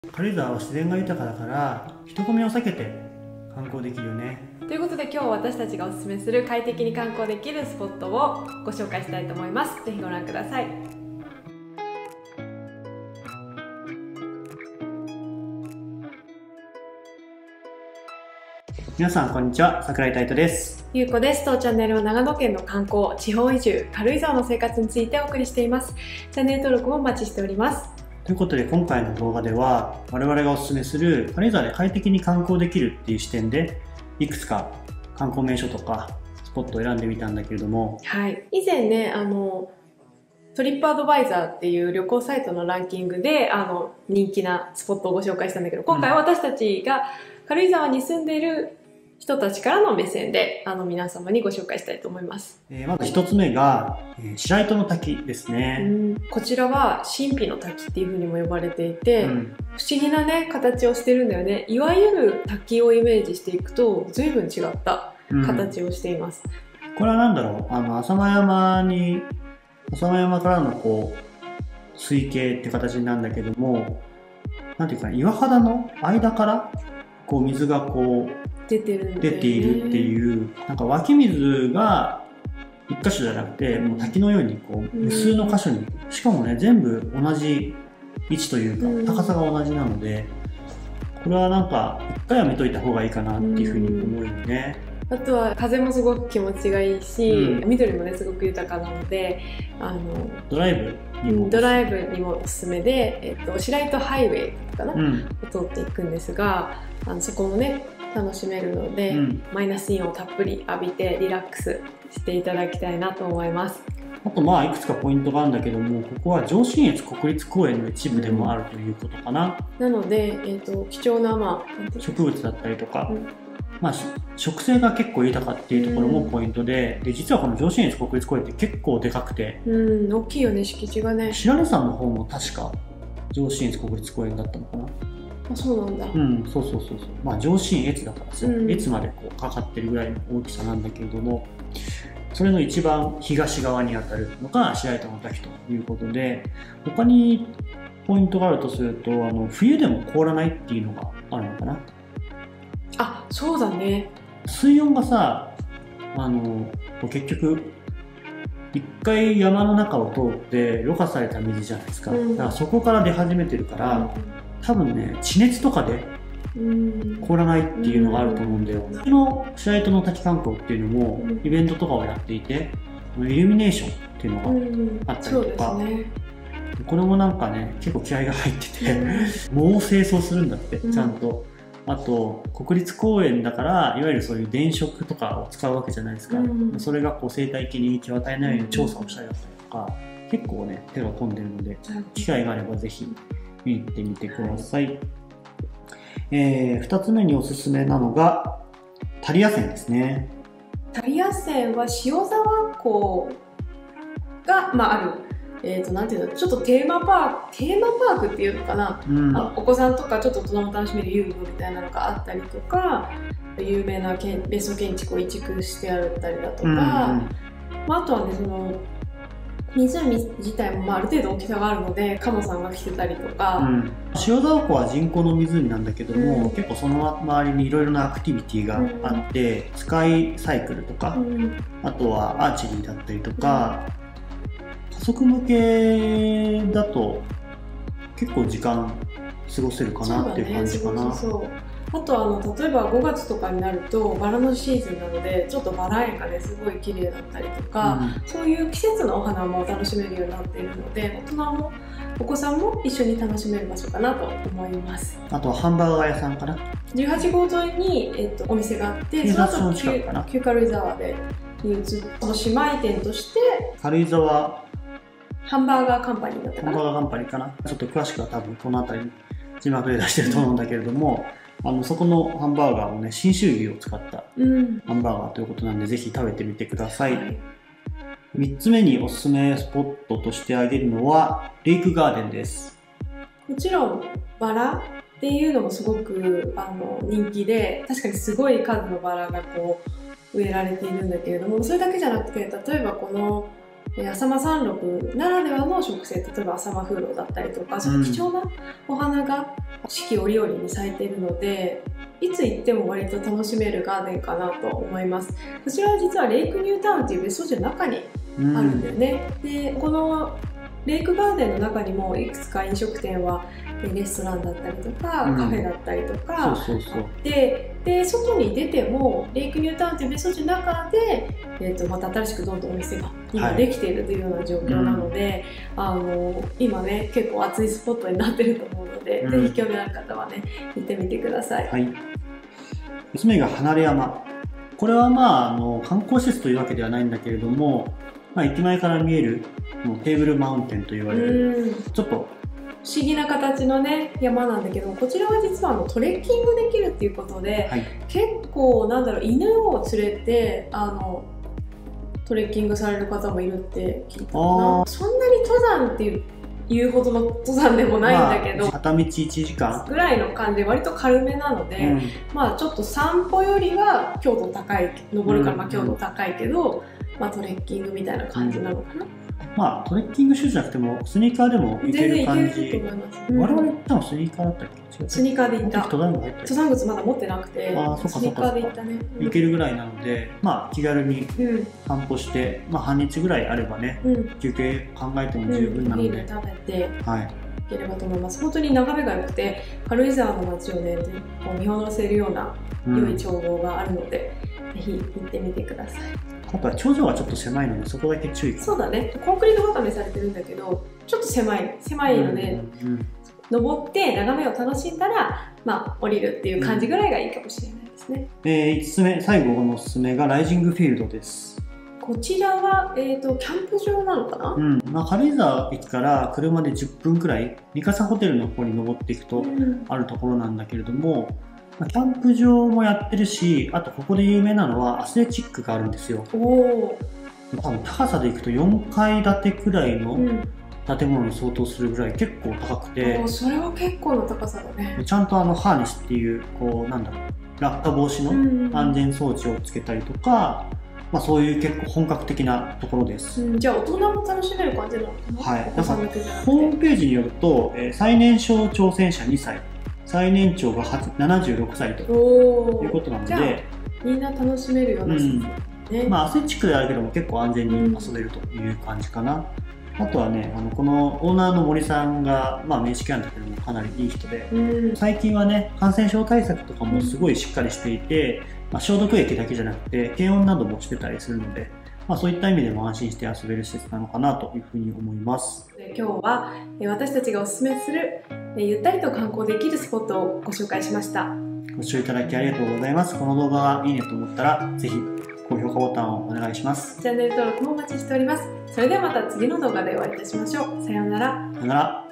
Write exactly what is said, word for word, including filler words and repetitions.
軽井沢は自然が豊かだから人混みを避けて観光できるよね。 ということで今日私たちがおすすめする快適に観光できるスポットをご紹介したいと思います。ぜひご覧ください。 皆さんこんにちは、桜井太斗です。 ゆうこです。当チャンネルは長野県の観光、地方移住、軽井沢の生活についてお送りしています。チャンネル登録もお待ちしております。 ということで今回の動画では我々がおすすめする軽井沢で快適に観光できるっていう視点でいくつか観光名所とかスポットを選んでみたんだけれども、 はい、以前ねあのトリップアドバイザーっていう旅行サイトのランキングであの人気なスポットをご紹介したんだけど、今回は私たちが軽井沢に住んでいる人たちからの目線であの皆様にご紹介したいと思います。 えー、まず一つ目が、えー、白糸の滝ですね。 うん、こちらは神秘の滝っていう風にも呼ばれていて、うん、不思議なね形をしてるんだよね。いわゆる滝をイメージしていくと随分違った形をしています。 うん、これは何だろう、あの浅間山に浅間山からのこう水系って形なんだけども、なんていうかな、岩肌の間からこう水がこう出てるんだよね、 出ているっていう、なんか湧き水が一箇所じゃなくてもう滝のようにこう無数の箇所に、うん、しかもね全部同じ位置というか高さが同じなので、これはなんか一回は見といた方がいいかなっていうふうに思うよね。 あとは風もすごく気持ちがいいし、うん、緑もねすごく豊かなので、あのドライブにもドライブにもおすすめで、えっと、白糸ハイウェイかな、うん、を通っていくんですが、あのそこもね楽しめるので、うん、マイナスイオンをたっぷり浴びてリラックスしていただきたいなと思います。 あとまあいくつかポイントがあるんだけども、ここは上信越国立公園の一部でもあるということかな。 なので、えー、と貴重な、まあ、植物だったりとか、うん、まあ、植生が結構豊かっていうところもポイントで、うん、で実はこの上信越国立公園って結構でかくて、 うん、大きいよね、敷地がね。 白根山の方も確か上信越国立公園だったのかな。 あ、そうなんだ。 うん、そうそうそうそう。まあ上信越だからさ、うん、越までこうかかってるぐらいの大きさなんだけれども、それの一番東側にあたるのが白糸の滝ということで、他にポイントがあるとすると、あの冬でも凍らないっていうのがあるのかな。 あ、そうだね。 水温がさ、あの結局一回山の中を通ってろ過された水じゃないですか。うん、だからそこから出始めてるから、うん、多分ね地熱とかで凍らないっていうのがあると思うんだよ。この白糸の滝観光っていうのもイベントとかをやっていて、イルミネーションっていうのがあったりとか、うんね、これもなんかね結構気合が入ってて、うん、藻を清掃するんだってちゃんと。あと国立公園だからいわゆるそういう電飾とかを使うわけじゃないですか。うん、それがこう生態系に影響を与えないように調査をしたりだったりとか、結構ね手が込んでるので、機会があればぜひ見に行ってみてください。えー、ふたつめにおすすめなのが樽屋線ですね。 樽屋線は塩沢湖が、まあ、ある、えー、となんていうの、ちょっとテーマパークテーマパークっていうのかな、うん、あお子さんとかちょっと大人も楽しめる遊具みたいなのがあったりとか、有名なけん別荘建築を移築してあったりだとか、うん、まあ、あとはねその湖自体もまあある程度大きさがあるのでカモさんが来てたりとか、うん、 塩沢湖は人工の湖なんだけども、うん、結構その周りにいろいろなアクティビティがあって、うん、スカイサイクルとか、うん、あとはアーチェリーだったりとか、うん、家族向けだと結構時間過ごせるかなっていう感じかな。 そうだね、そうそうそう。あとあの例えばごがつとかになるとバラのシーズンなのでちょっとバラ園がねすごい綺麗だったりとか、うん、そういう季節のお花も楽しめるようになっているので、大人もお子さんも一緒に楽しめる場所かなと思います。 あとはハンバーガー屋さんかな、 じゅうはちごう沿いに、えっと、お店があって、その後旧軽井沢でに移ってその姉妹店として軽井沢ハンバーガーカンパニーだったかな。 ハンバーガーカンパニーかな。ちょっと詳しくは多分この辺りに字幕で出してると思うんだけれども、うん、あのそこのハンバーガーもね信州牛を使ったハンバーガーということなんで、ぜひ食べてみてください。はい、みっつめにおすすめスポットとして挙げるのはレイクガーデンです。 もちろんバラっていうのもすごくあの人気で、確かにすごい数のバラがこう植えられているんだけれども、それだけじゃなくて、例えばこの浅間山麓ならではの植生、例えば浅間風呂だったりとか、その貴重なお花が四季折々に咲いているので、いつ行っても割と楽しめるガーデンかなと思います。こちらは実はレイクニュータウンっていう別荘地の中にあるんだよね。うん、でこのレイクガーデンの中にもいくつか飲食店はレストランだったりとか、うん、カフェだったりとかで、で外に出てもレイクニュータウンという別荘地の中で、えー、とまた新しくどんどんお店が今できているというような状況なので、はい、うん、あの今ね結構熱いスポットになってると思うので、うん、ぜひ興味ある方はね行ってみてください。 はい、娘が離山、これはまああの観光施設というわけではないんだけれども、まあ、駅前から見えるもうテーブルマウンテンと言われるちょっと不思議な形のね山なんだけど、こちらは実はあのトレッキングできるっていうことで、はい、結構なんだろう、犬を連れてあのトレッキングされる方もいるって聞いたかな。そんなに登山っていういうほどの登山でもないんだけど、まあ、 片道いちじかんぐらいの感じで割と軽めなので、うん、まあちょっと散歩よりは強度高い、登るからまあ強度高いけど、うん、まあトレッキングみたいな感じなのかな。うん、 まあトレッキングシューズじゃなくてもスニーカーでもいける感じ。 全然いけると思います。うん、 我々行ったのスニーカーだったっけ？違う。 スニーカーで行った。 登山靴登山靴まだ持ってなくて、 あ、そっかそっか、 スニーカーで行ったね。 行けるぐらいなので、まあ気軽に散歩して、うん、まあ半日ぐらいあればね、うん、休憩考えても十分なので、 うん、ビール食べて、 はい。 いければと思います。本当に眺めが良くて、軽井沢の街をねこう見下ろせるような良い眺望があるので、うん、ぜひ行ってみてください。 あとは頂上はちょっと狭いのでそこだけ注意。 そうだね、コンクリート固めされてるんだけどちょっと狭い狭いので、うんうんうん、登って眺めを楽しんだら、まあ、降りるっていう感じぐらいがいいかもしれないですね。 うん、えー、いつつめ、最後のおすすめがライジングフィールドです。 こちらは、えーと、キャンプ場なのかな。 うん、まあ、軽井沢駅から車でじゅっぷんくらい三笠ホテルの方に登っていくとあるところなんだけれども、うん、キャンプ場もやってるし、あとここで有名なのはアスレチックがあるんですよ。 お多分高さでいくとよんかい建てくらいの建物に相当するぐらい結構高くて、 うん、それは結構の高さだね。 ちゃんとあのハーネスっていうこうなんだろう、落下防止の安全装置をつけたりとか、まあ、そういう結構本格的なところです。 うん、じゃあ大人も楽しめる感じなのかな。 はい、なんかホームページによると、えー、最年少挑戦者にさい、最年長がななじゅうろくさいということなので、 みんな楽しめるような施設ね。 うん、まあ、アスレチックであるけども結構安全に遊べるという感じかな。うん、あとはね、あのこのオーナーの森さんが、まあ、面識あるんだけどもかなりいい人で、うん、最近はね感染症対策とかもすごいしっかりしていて、まあ、消毒液だけじゃなくて検温などもしてたりするので、まあ、そういった意味でも安心して遊べる施設なのかなというふうに思います。 今日は私たちがおすすめするゆったりと観光できるスポットをご紹介しました。 ご視聴いただきありがとうございます。この動画がいいねと思ったらぜひ高評価ボタンをお願いします。 チャンネル登録もお待ちしております。それではまた次の動画でお会いいたしましょう。さようなら。 さようなら。